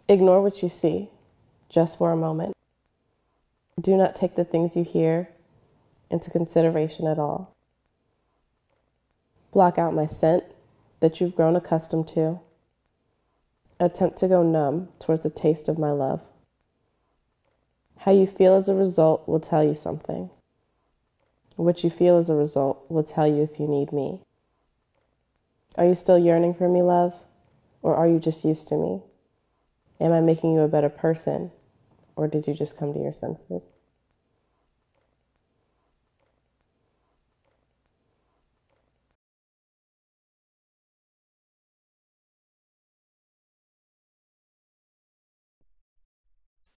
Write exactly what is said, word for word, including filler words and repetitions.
Ignore what you see, just for a moment. Do not take the things you hear into consideration at all. Block out my scent that you've grown accustomed to. Attempt to go numb towards the taste of my love. How you feel as a result will tell you something. What you feel as a result will tell you if you need me. Are you still yearning for me, love? Or are you just used to me? Am I making you a better person? Or did you just come to your senses?